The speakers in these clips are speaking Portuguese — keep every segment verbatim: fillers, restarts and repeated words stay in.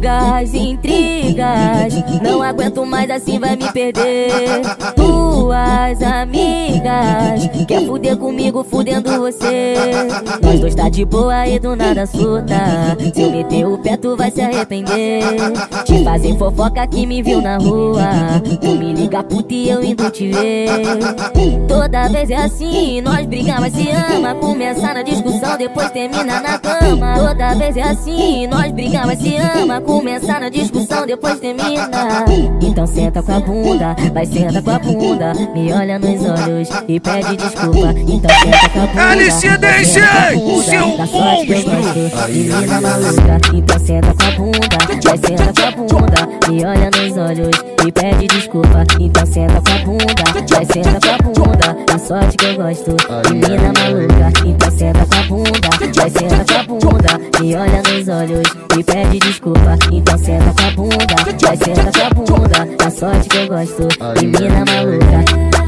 Brigas, intrigas, não aguento mais assim, vai me perder. Tuas amigas quer fuder comigo, fudendo você. Nós dois tá de boa e do nada surta. Se eu meter o pé tu vai se arrepender. Te fazem fofoca que me viu na rua. Tu me liga puta e eu indo te ver. Toda vez é assim, nós briga mas se ama. Começa na discussão, depois termina na cama. Toda vez é assim, nós briga mas se ama. Começa na discussão, depois termina. Então senta com a bunda, vai senta com a bunda. Me olha nos olhos e pede desculpa. Então senta com a bunda, L C D G, seu monstro. Menina maluca, então senta com a bunda, vai senta com a bunda. Me olha nos olhos e pede desculpa. Então senta com a bunda, vai senta com a bunda. A sorte que eu gosto, menina maluca. Então senta com a bunda, vai senta com a bunda. Me olha nos olhos e pede desculpa. Então senta com a bunda, vai senta com a bunda. A sorte que eu gosto, menina maluca.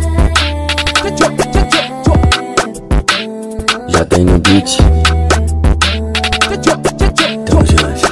Já tem no beat. Tamo junto.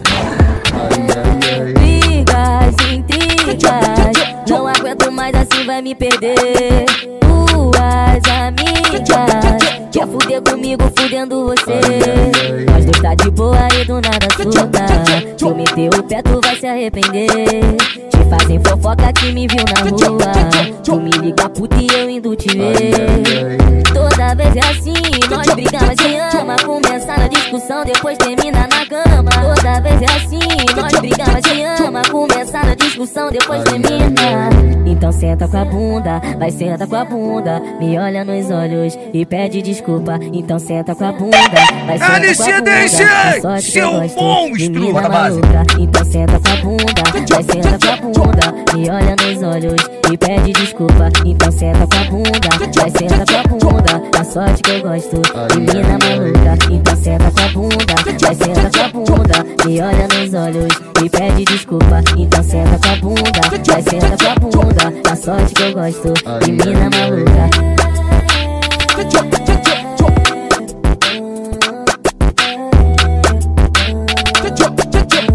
Brigas, intrigas, não aguento mais assim, vai me perder. Tuas amigas quer fuder comigo, fudendo você. Nós dois tá de boa e do nada surta. Se eu meter o pé tu vai se arrepender. Te fazem fofoca que me viu na rua. Tu me liga puta e eu indo te ver. Toda vez é assim, nós brigamos mas se ama. Começa na discussão, depois termina na cama. Toda vez é assim, nós brigamos mas se ama. Começa na discussão, depois termina. Então senta com a bunda, vai senta com a bunda. Me olha nos olhos e pede desculpa. Então senta com a bunda, vai senta L C D G, com a bunda. seu monstro. Menina maluca, então senta com a bunda, vai senta com a bunda. Me olha nos olhos e pede desculpa. Então senta com a bunda, vai senta com a bunda. A sorte que eu gosto, menina maluca. Então senta com a bunda, vai senta com a bunda. Me olha nos olhos e pede desculpa. Então senta com a bunda, vai senta com a bunda. A sorte que eu gosto, menina maluca.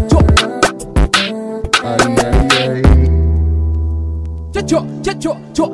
Cho, cho, cho, cho.